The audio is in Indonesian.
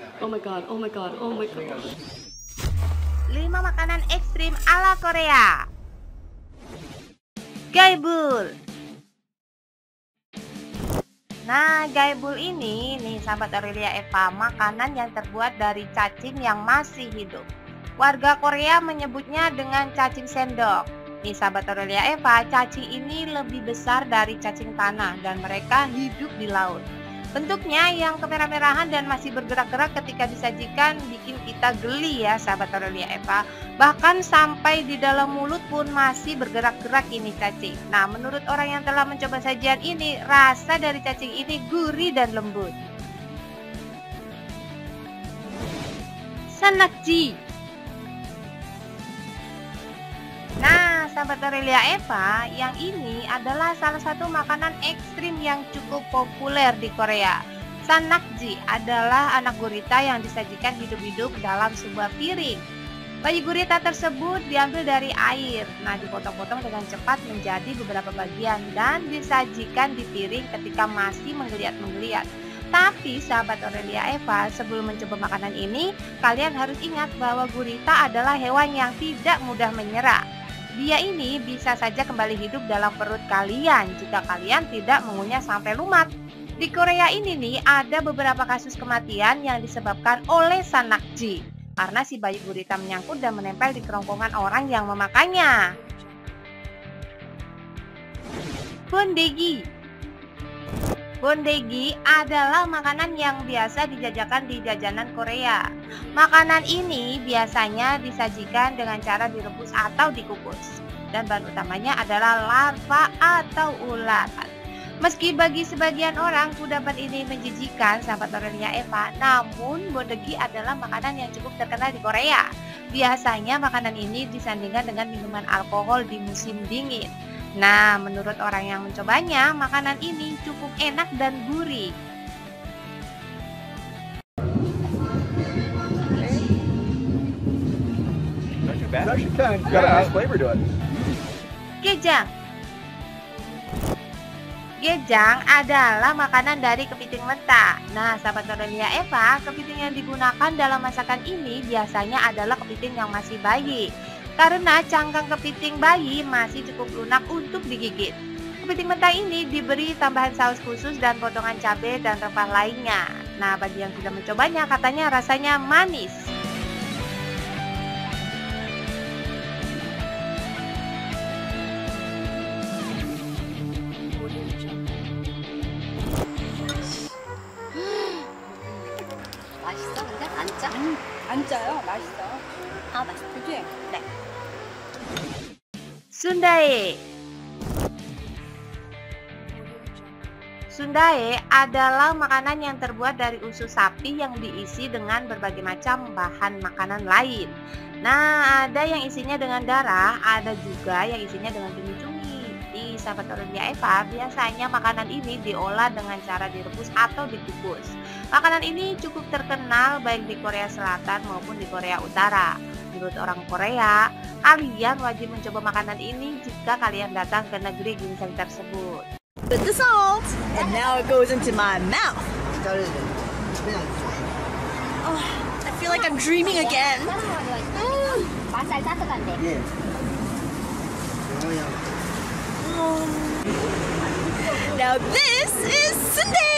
Oh my god, oh my god, oh my god. 5 makanan ekstrim ala Korea. Gaebul. Nah, gaebul ini nih sahabat Aurelia Eva, makanan yang terbuat dari cacing yang masih hidup. Warga Korea menyebutnya dengan cacing sendok. Nih sahabat Aurelia Eva, cacing ini lebih besar dari cacing tanah dan mereka hidup di laut. Bentuknya yang kemerah-merahan dan masih bergerak-gerak ketika disajikan bikin kita geli ya sahabat Aurelia Eva. Bahkan sampai di dalam mulut pun masih bergerak-gerak ini cacing. Nah, menurut orang yang telah mencoba sajian ini, rasa dari cacing ini gurih dan lembut. Sanakji. Nah, sahabat Aurelia Eva, yang ini adalah salah satu makanan ekstrim yang cukup populer di Korea. Sanakji adalah anak gurita yang disajikan hidup-hidup dalam sebuah piring. Bayi gurita tersebut diambil dari air, nah dipotong-potong dengan cepat menjadi beberapa bagian dan disajikan di piring ketika masih menggeliat-menggeliat. Tapi sahabat Aurelia Eva, sebelum mencoba makanan ini, kalian harus ingat bahwa gurita adalah hewan yang tidak mudah menyerah. Dia ini bisa saja kembali hidup dalam perut kalian jika kalian tidak mengunyah sampai lumat. Di Korea ini nih ada beberapa kasus kematian yang disebabkan oleh sanakji karena si bayi gurita menyangkut dan menempel di kerongkongan orang yang memakannya. Bondegi. Bondegi adalah makanan yang biasa dijajakan di jajanan Korea. Makanan ini biasanya disajikan dengan cara direbus atau dikukus. Dan bahan utamanya adalah larva atau ulat. Meski bagi sebagian orang kudapan ini menjijikan sahabat Aurelia Eva, namun bondegi adalah makanan yang cukup terkenal di Korea. Biasanya makanan ini disandingkan dengan minuman alkohol di musim dingin. Nah, menurut orang yang mencobanya, makanan ini cukup enak dan gurih. Gejang. Gejang adalah makanan dari kepiting mentah. Nah, sahabat Aurelia Eva, kepiting yang digunakan dalam masakan ini biasanya adalah kepiting yang masih bayi. Karena cangkang kepiting bayi masih cukup lunak untuk digigit. Kepiting mentah ini diberi tambahan saus khusus dan potongan cabai dan rempah lainnya. Nah, bagi yang sudah mencobanya katanya rasanya manis. 맛있어? 근데 안 짜? 안 짜요? 맛있어. 아, 맛있어. 그치? 네. Sundae. Sundae adalah makanan yang terbuat dari usus sapi yang diisi dengan berbagai macam bahan makanan lain. Nah, ada yang isinya dengan darah, ada juga yang isinya dengan cumi-cumi. Di sahabat Aurelia Eva, biasanya makanan ini diolah dengan cara direbus atau dikukus. Makanan ini cukup terkenal baik di Korea Selatan maupun di Korea Utara. Menurut orang Korea, kalian wajib mencoba makanan ini jika kalian datang ke negeri ginseng tersebut. Put the salt, and now it goes into my mouth. Oh, I feel like I'm dreaming again. 맛살 따뜻한데. Now this is sundae.